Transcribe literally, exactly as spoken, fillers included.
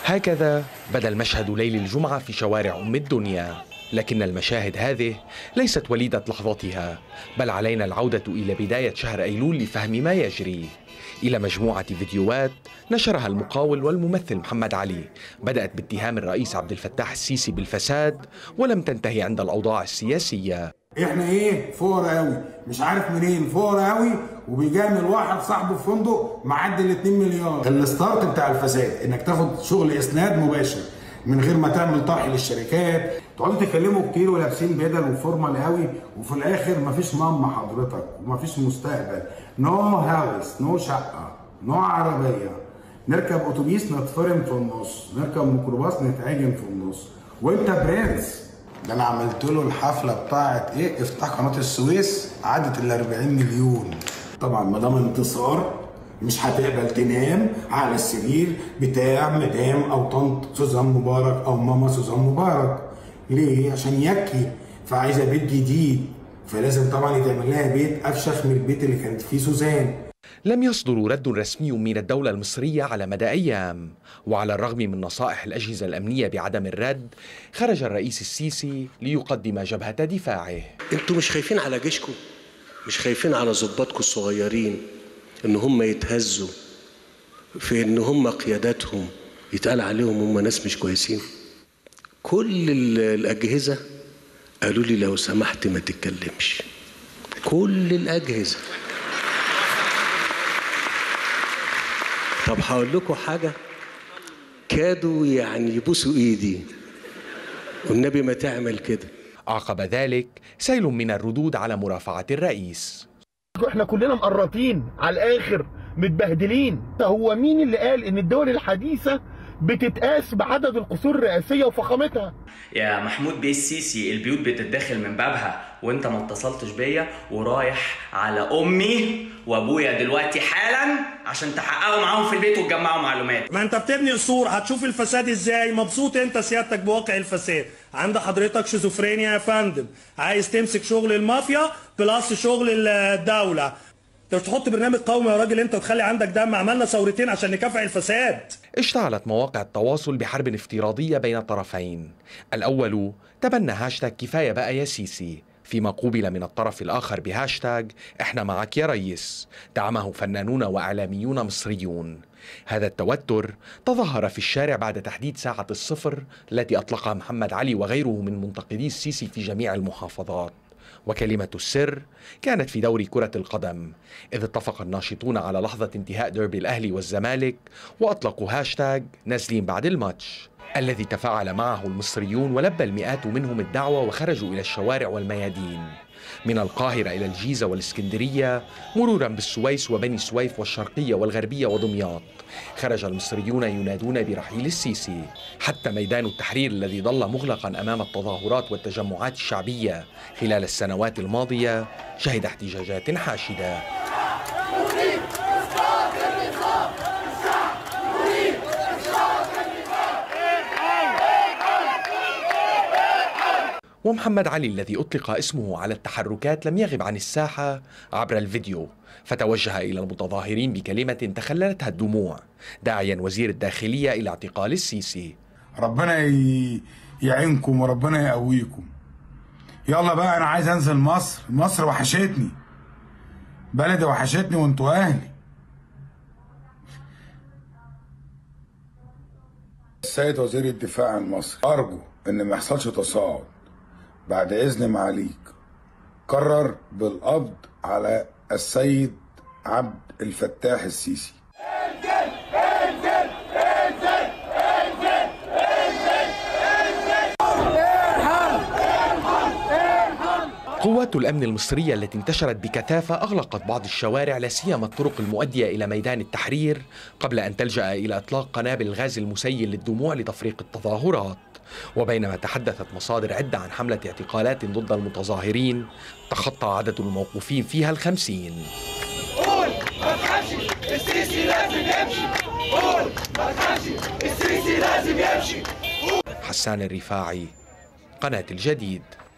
هكذا بدا المشهد ليل الجمعة في شوارع أم الدنيا، لكن المشاهد هذه ليست وليدة لحظتها، بل علينا العودة إلى بداية شهر أيلول لفهم ما يجري، إلى مجموعة فيديوهات نشرها المقاول والممثل محمد علي، بدأت باتهام الرئيس عبد الفتاح السيسي بالفساد ولم تنتهي عند الأوضاع السياسية. احنا ايه فقراء قوي، مش عارف منين فقراء قوي، وبيجامل واحد صاحبه في فندق معدي ال اتنين مليار. الستارت بتاع الفساد انك تاخد شغل اسناد مباشر من غير ما تعمل طرح للشركات، تقعدوا تتكلموا كتير ولابسين بدل وفورمال قوي، وفي الاخر مفيش ماما حضرتك ومفيش مستقبل. نو هاوس، نو شقه، نو عربيه، نركب اتوبيس نتفرم في النص، نركب ميكروباص نتعجن في النص، وانت برنس. ده انا عملت له الحفله بتاعت ايه افتح قناه السويس، عدت ال اربعين مليون. طبعا مدام انتصار مش هتقبل تنام على السرير بتاع مدام او طنط سوزان مبارك او ماما سوزان مبارك. ليه؟ عشان يكي، فعايزه بيت جديد، فلازم طبعا يتعمل لها بيت افشخ من البيت اللي كانت فيه سوزان. لم يصدر رد رسمي من الدولة المصرية على مدى أيام، وعلى الرغم من نصائح الأجهزة الأمنية بعدم الرد، خرج الرئيس السيسي ليقدم جبهة دفاعه. انتوا مش خايفين على جيشكم؟ مش خايفين على ضباطكم الصغيرين ان هم يتهزوا في ان هم قياداتهم يتقال عليهم هم ناس مش كويسين؟ كل الأجهزة قالوا لي لو سمحت ما تتكلمش، كل الأجهزة. طب هقول لكم حاجة، كادوا يعني يبوسوا ايدي، والنبي ما تعمل كده. عقب ذلك سيل من الردود على مرافعة الرئيس. احنا كلنا مقرطين على الاخر متبهدلين. هو مين اللي قال ان الدول الحديثة بتتقاس بعدد القصور الرئاسية وفخامتها؟ يا محمود بيه السيسي، البيوت بتتدخل من بابها وانت ما اتصلتش بيا، ورايح على امي وابويا دلوقتي حالا عشان تحققوا معاهم في البيت وتجمعوا معلومات. ما انت بتبني قصور، هتشوف الفساد ازاي؟ مبسوط انت سيادتك بواقع الفساد؟ عند حضرتك شيزوفرينيا يا فندم، عايز تمسك شغل المافيا بلس شغل الدولة. انت مش تحط برنامج قومي يا راجل انت وتخلي عندك دم؟ عملنا ثورتين عشان نكافح الفساد. اشتعلت مواقع التواصل بحرب افتراضية بين الطرفين. الأول تبنى هاشتاج كفاية بقى يا سيسي، فيما قوبل من الطرف الآخر بهاشتاج احنا معك يا ريس، دعمه فنانون وإعلاميون مصريون. هذا التوتر تظاهر في الشارع بعد تحديد ساعة الصفر التي أطلقها محمد علي وغيره من منتقدي السيسي في جميع المحافظات، وكلمة السر كانت في دوري كرة القدم، إذ اتفق الناشطون على لحظة انتهاء ديربي الأهلي والزمالك وأطلقوا هاشتاج نازلين بعد الماتش، الذي تفاعل معه المصريون ولبى المئات منهم الدعوة وخرجوا إلى الشوارع والميادين، من القاهرة إلى الجيزة والإسكندرية مرورا بالسويس وبني سويف والشرقية والغربية ودمياط. خرج المصريون ينادون برحيل السيسي، حتى ميدان التحرير الذي ظل مغلقا أمام التظاهرات والتجمعات الشعبية خلال السنوات الماضية شهد احتجاجات حاشدة. ومحمد علي الذي أطلق اسمه على التحركات لم يغب عن الساحة عبر الفيديو، فتوجه إلى المتظاهرين بكلمة تخللتها الدموع، داعيا وزير الداخلية إلى اعتقال السيسي. ربنا يعينكم وربنا يقويكم. يلا بقى أنا عايز أنزل مصر، مصر وحشتني، بلدي وحشتني وانتوا أهلي. السيد وزير الدفاع المصري، أرجو إن ما يحصلش تصاعد بعد إذن معاليك. قرر بالقبض على السيد عبد الفتاح السيسي. انزل انزل انزل انزل انزل. قوات الأمن المصرية التي انتشرت بكثافة أغلقت بعض الشوارع لا سيما الطرق المؤدية إلى ميدان التحرير، قبل أن تلجأ إلى إطلاق قنابل الغاز المسيل للدموع لتفريق التظاهرات. وبينما تحدثت مصادر عدة عن حملة اعتقالات ضد المتظاهرين، تخطى عدد الموقوفين فيها الخمسين. قول ما تخافش السيسي لازم يمشي، قول ما تخافش السيسي لازم يمشي. حسان الرفاعي، قناة الجديد.